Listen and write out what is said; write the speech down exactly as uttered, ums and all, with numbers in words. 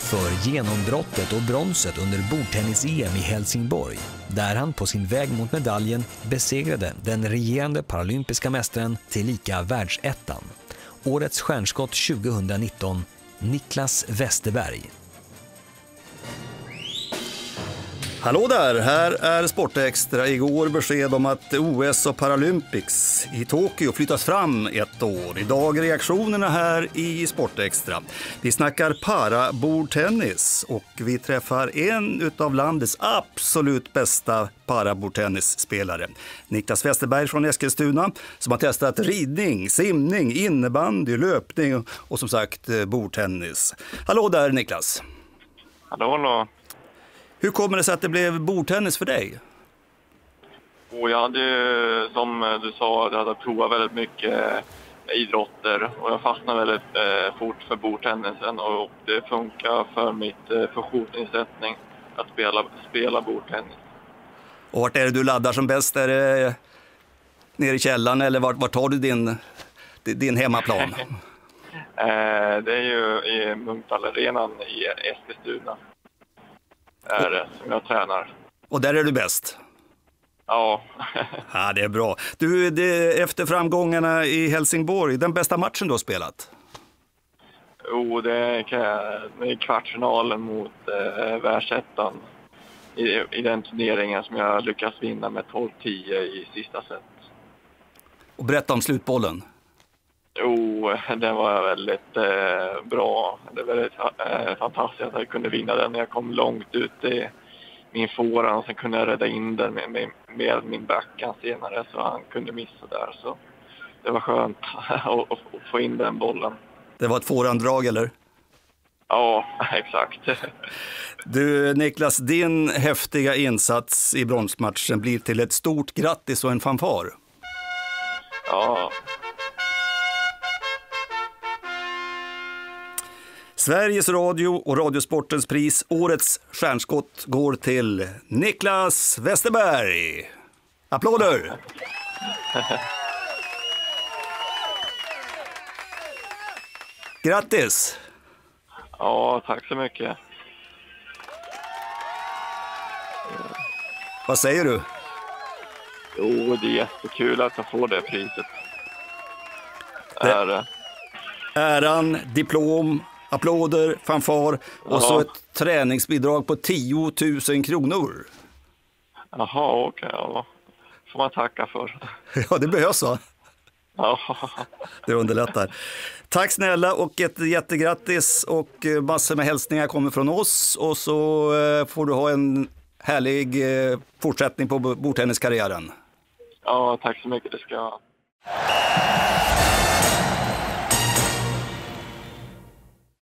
för genombrottet och bronset under bordtennis-E M i Helsingborg, där han på sin väg mot medaljen besegrade den regerande paralympiska mästaren tillika världsettan. Årets stjärnskott tjugonitton, Niklas Westerberg. Hallå där, här är Sportextra. Igår besked om att O S och Paralympics i Tokyo flyttas fram ett år. Idag reaktionerna här i Sportextra. Vi snackar parabordtennis och vi träffar en av landets absolut bästa parabordtennisspelare. Niklas Westerberg från Eskilstuna som har testat ridning, simning, innebandy, löpning och som sagt bordtennis. Hallå där Niklas. Hallå, hallå. Hur kommer det sig att det blev bordtennis för dig? Och jag hade ju, som du sa, jag hade provat väldigt mycket idrotter och jag fastnade väldigt eh, fort för bordtennisen och det funkar för mitt eh, funktionsnedsättning att spela, spela bordtennis. Och vart är det du laddar som bäst? Är det nere i källaren eller vart, vart tar du din, din hemmaplan? eh, det är ju i Munktallarenan i Eskilstuna. Är det som jag tränar. Och där är du bäst? Ja. Ja, det är bra. Du, det, efter framgångarna i Helsingborg, den bästa matchen du har spelat? Jo, det är kvartsfinalen mot eh, världsettan i, i den turneringen som jag lyckas vinna med tolv tio i sista set. Och berätta om slutbollen. Jo, det var väldigt eh, bra. Det var väldigt eh, fantastiskt att jag kunde vinna den när jag kom långt ut i min fåra och sen kunde jag rädda in den med, med, med min backhand senare så han kunde missa där. Så det var skönt att, att få in den bollen. Det var ett fårandrag eller? Ja, exakt. Du Niklas, din häftiga insats i bronsmatchen blir till ett stort grattis och en fanfar. Ja. Sveriges Radio och Radiosportens pris, årets stjärnskott, går till Niklas Westerberg. Applåder! Grattis! Ja, tack så mycket. Vad säger du? Jo, det är jättekul att jag får det priset. Det är det. Äran, diplom, applåder, fanfar och ja. så ett träningsbidrag på tio tusen kronor. Jaha, okej. Okay, ja. Får man tacka för. Ja, det behövs va? Ja. Det underlättar. Tack snälla och ett jättegrattis och massor med hälsningar kommer från oss och så får du ha en härlig fortsättning på bordtenniskarriären. Ja, tack så mycket. Det ska jag ha.